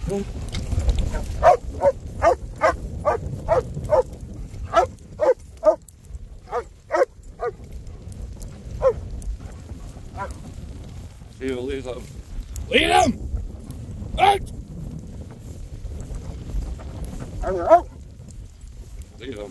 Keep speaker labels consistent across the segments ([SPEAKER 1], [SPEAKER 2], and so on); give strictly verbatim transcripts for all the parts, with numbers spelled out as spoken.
[SPEAKER 1] See you lead them. Lead them! Out! Lead them.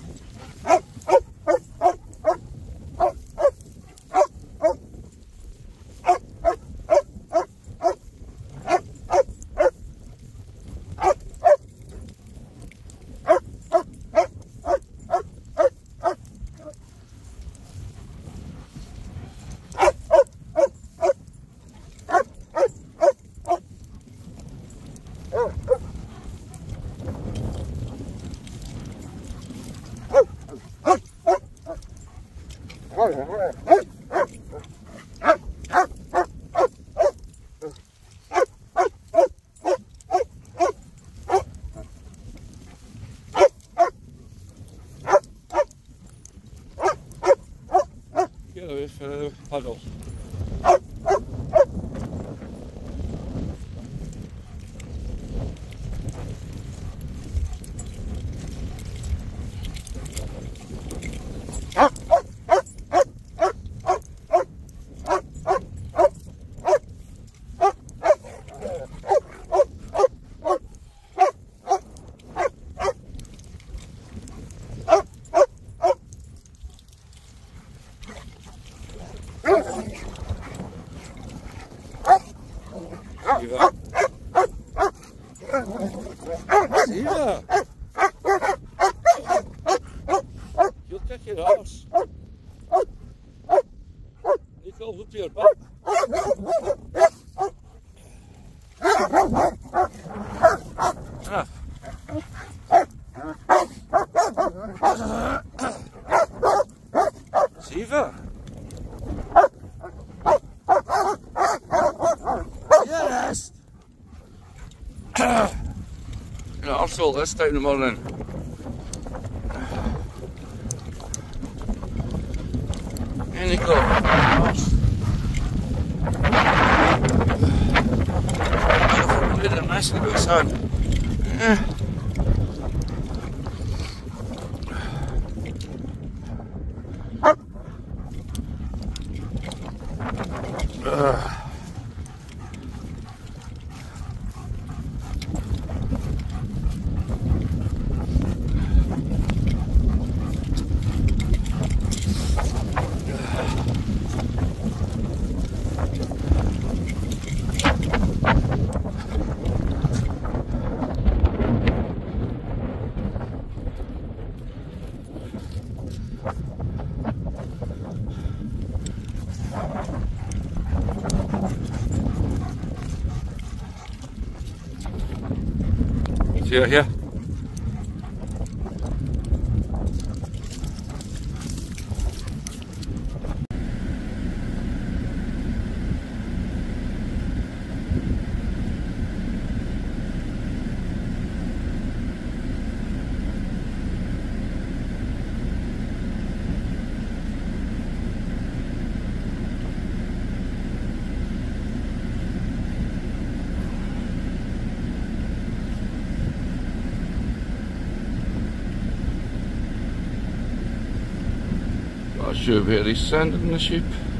[SPEAKER 1] Get away for the puddle. Siva. Siva. You'll kick your arse. You go look to your butt. Ah. Siva. Yes. You know, I'll sort this down in the morning. And you go. I've played it nicely with the sun. Yeah. Uh. See you here. Not sure where he's sending the sheep.